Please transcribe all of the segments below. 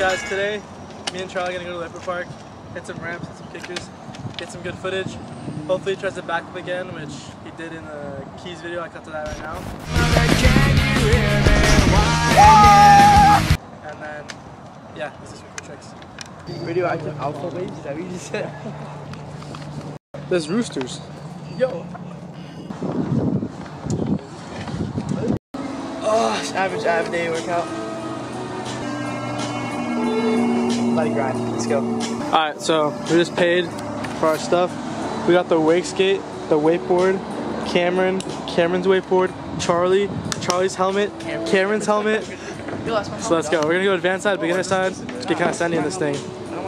guys, today me and Charlie are gonna go to the Leopard Park, hit some ramps, hit some kickers, get some good footage. Hopefully he tries to backflip again, which he did in the Keys video. I cut to that right now. And then, yeah, this is for tricks. Radioactive alpha waves, is that what you just said? There's roosters. Yo. Oh, it's average day workout. Body grind, let's go. Alright, so we just paid for our stuff. We got the wake skate, the wakeboard, Cameron's wakeboard, Charlie's helmet, Cameron's helmet. So let's go. We're gonna go advanced side, beginner side. Let's get kind of sandy in this thing.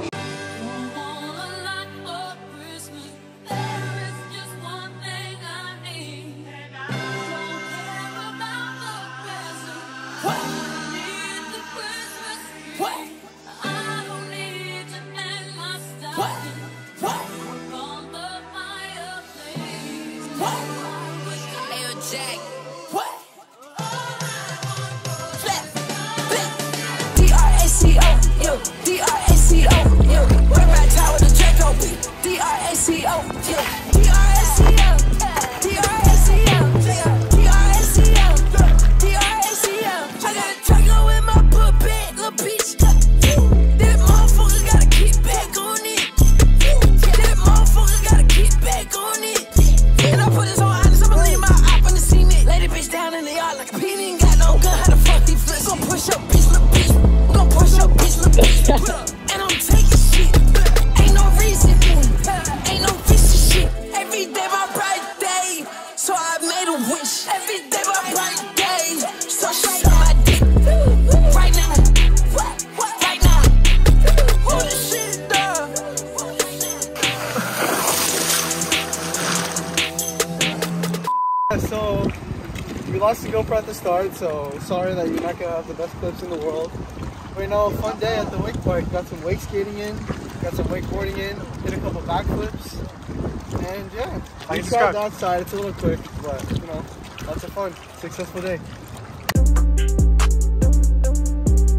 So, we lost the GoPro at the start, so sorry that you're not going to have the best clips in the world. But you know, a fun day at the wake park. Got some wake skating in, got some wakeboarding in, did a couple backflips, and yeah. We tried that side, it's a little quick, but you know, lots of fun. Successful day.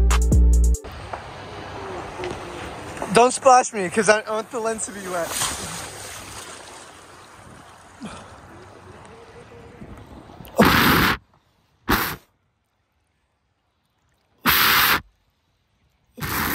Don't splash me, because I want the lens to be wet.